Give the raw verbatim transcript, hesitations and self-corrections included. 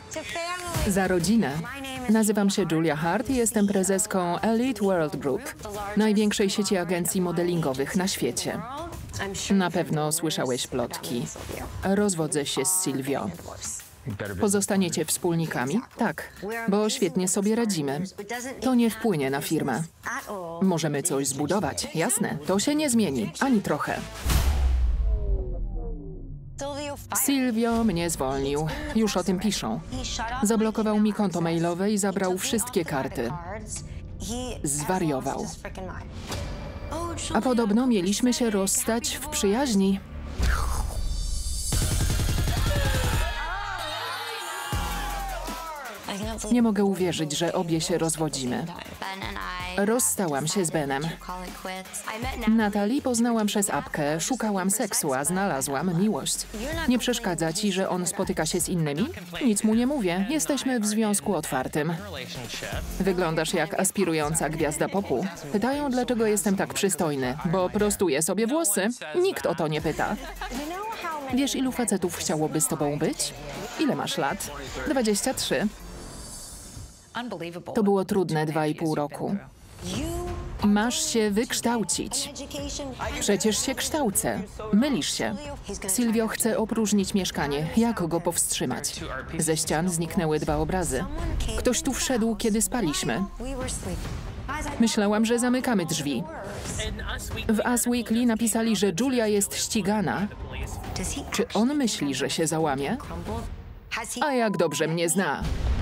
Za rodzinę. Nazywam się Julia Hart i jestem prezeską Elite World Group, największej sieci agencji modelingowych na świecie. Na pewno słyszałeś plotki. Rozwodzę się z Silvio. Pozostaniecie wspólnikami? Tak, bo świetnie sobie radzimy. To nie wpłynie na firmę. Możemy coś zbudować, jasne, to się nie zmieni, ani trochę. Silvio mnie zwolnił. Już o tym piszą. Zablokował mi konto mailowe i zabrał wszystkie karty. Zwariował. A podobno mieliśmy się rozstać w przyjaźni. Nie mogę uwierzyć, że obie się rozwodzimy. Rozstałam się z Benem. Natalii poznałam przez apkę, szukałam seksu, a znalazłam miłość. Nie przeszkadza ci, że on spotyka się z innymi? Nic mu nie mówię, jesteśmy w związku otwartym. Wyglądasz jak aspirująca gwiazda popu. Pytają, dlaczego jestem tak przystojny, bo prostuję sobie włosy. Nikt o to nie pyta. Wiesz, ilu facetów chciałoby z tobą być? Ile masz lat? dwadzieścia trzy. To było trudne dwa i pół roku. Masz się wykształcić. Przecież się kształcę. Mylisz się. Silvio chce opróżnić mieszkanie. Jak go powstrzymać? Ze ścian zniknęły dwa obrazy. Ktoś tu wszedł, kiedy spaliśmy. Myślałam, że zamykamy drzwi. W Us Weekly napisali, że Julia jest ścigana. Czy on myśli, że się załamie? A jak dobrze mnie zna.